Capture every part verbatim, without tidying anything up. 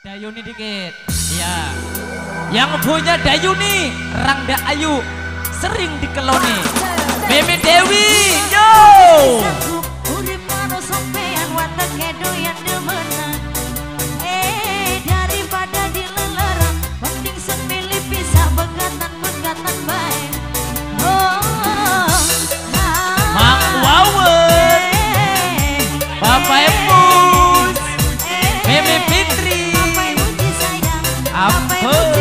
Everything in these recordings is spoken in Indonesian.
Dayuni dikit. Iya. Yang punya Dayuni, Rangda Ayu, sering dikeloni. Mimi Dewi, yo. Eh daripada dilelerang, mending semilih pisah begatan-begatan baik. Oh, Mang Wawen, Bapak Emus, Mimi Fitri, Ampun.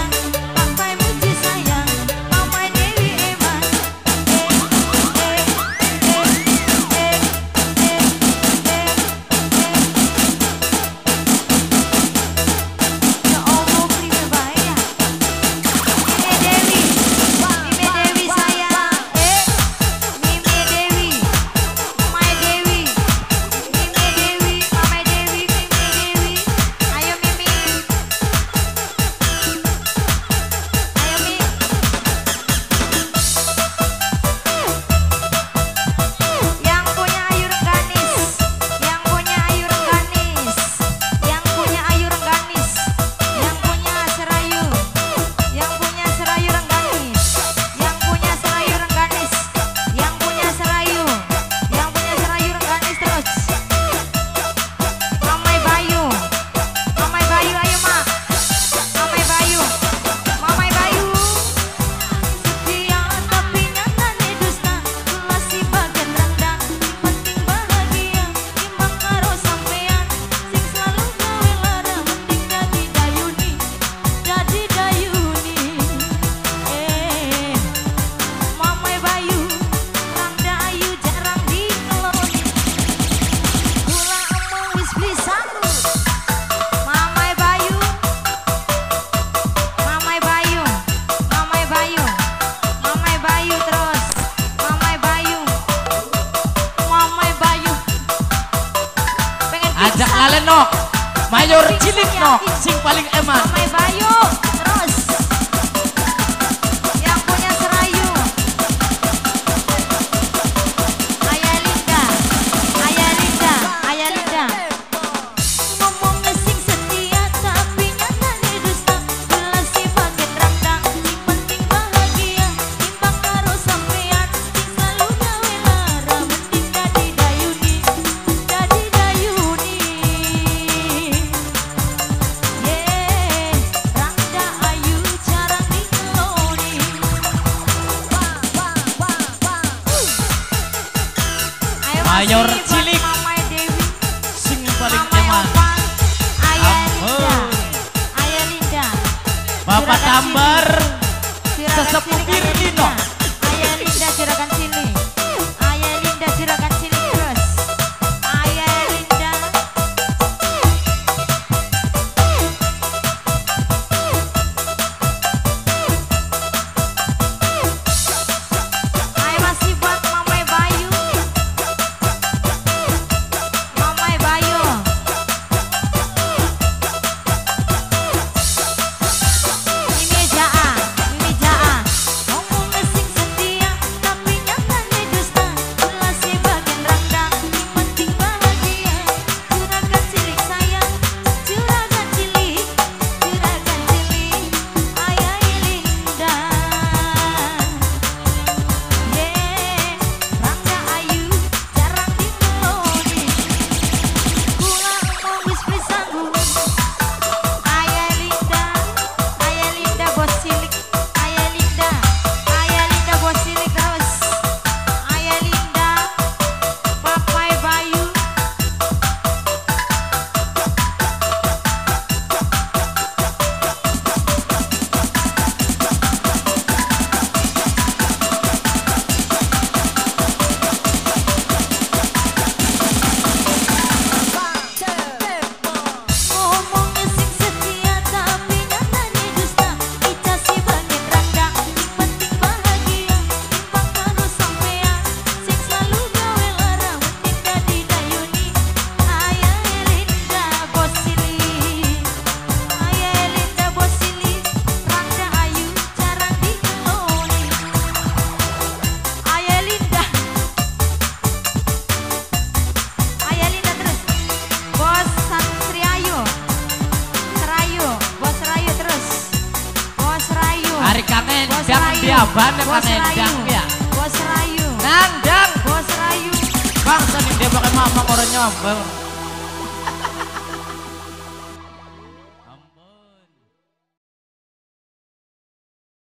Ajak lalen no, mayor cilik no, sing paling eman. Mamai Bayu, terus yang punya Serayu, Ayah Linda, Ayah Linda, Ayah Linda. Ngomong sing setia tapi nyata nih dusta, jelas si bagian rendang, sing penting bahagia, timbang karo sampean, sing selalu gawe lara, mending jadi Dayuni, jadi Dayuni. Mayor cilik, sing paling eman. Ayah Linda, Bapak Tambar, sesepuh Firlino. Ayah Linda juragan sini, Ayah Linda juragan sini terus, Ayah Linda. Ayah masih buat Mamai Bayu. Mamai Bayu, Mimi Jaa, Mimi Jaa, dari Kang Endang dia bane Kang Endang ya. Bos Rayu. Nandang. Bos Rayu. Bang seni dia pakai mama orang nyombong.